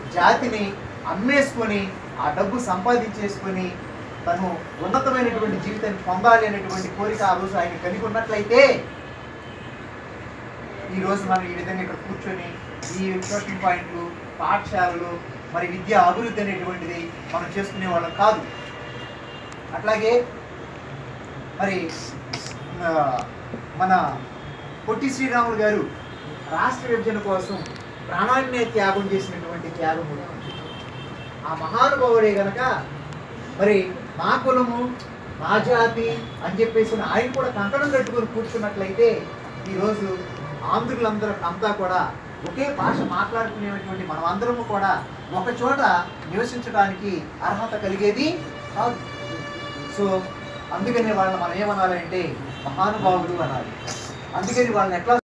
జాతిని అమ్మేసుకొని ఆ డబ్బు సంపాదించేసుకొని తను ఉన్నతమైనటువంటి జీవితాన్ని పొందాలి అనేటువంటి కోరిక ఆ రోజు ఆయన కలిగి ఉన్నట్లయితే ఈరోజు మనం ఈ విధంగా ఇక్కడ కూర్చొని ఈ ట్యూషన్ పాయింట్లు, పాఠశాలలు, మరి విద్యా అభివృద్ధి అనేటువంటిది మనం చేసుకునే వాళ్ళం కాదు. అట్లాగే మరి మన పొట్టి శ్రీరాములు గారు రాష్ట్ర విభజన కోసం ప్రాణాన్నే త్యాగం చేసినటువంటి త్యాగముడు. ఆ మహానుభావుడే గనక మరి మా కులము మా జాతి అని చెప్పేసి ఆయన కూడా కంకణం కట్టుకొని కూర్చున్నట్లయితే ఈరోజు ఆంధ్రులందరూ అంతా కూడా ఒకే భాష మాట్లాడుకునేటువంటి మనమందరము కూడా ఒక చోట నివసించడానికి అర్హత కలిగేది కాదు. సో అందుకని వాళ్ళని మనం ఏమనాలంటే మహానుభావులు అనాలి. అందుకని వాళ్ళని ఎట్లా